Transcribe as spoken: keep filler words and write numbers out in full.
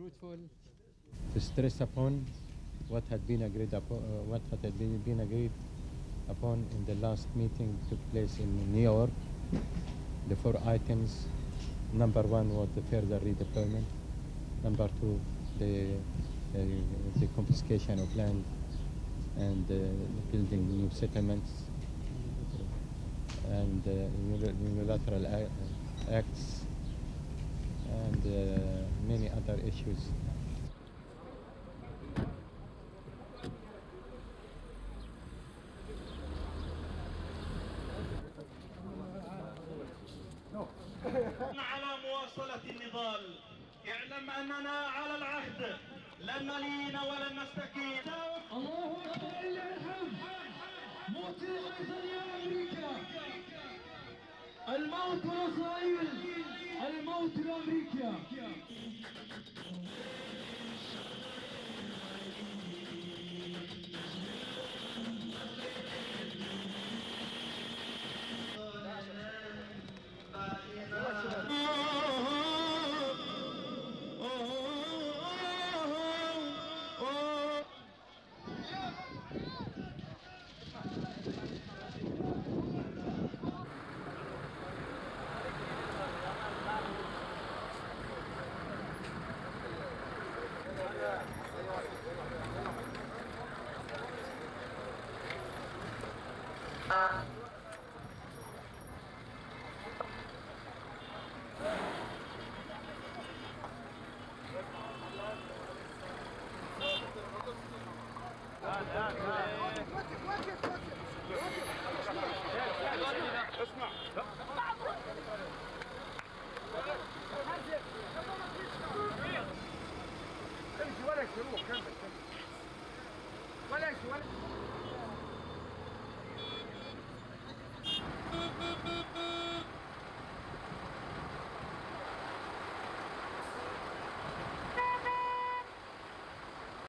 fruitful to stress upon what had been agreed upon, uh, what had been, been agreed upon in the last meeting took place in New York. The four items: number one was the further redeployment. Number two, the uh, the confiscation of land and uh, building new settlements and uh, unilateral acts and uh, many other issues. على مواصلة النضال. اعلم أننا على العهد لن نلين ولن نستكين. الله أكبر إلا الحمد. موت أيضا يا أمريكا. الموت لإسرائيل. الموت لأمريكا. اسمع امشي ولا شروق كمل كمل ولا شي ولا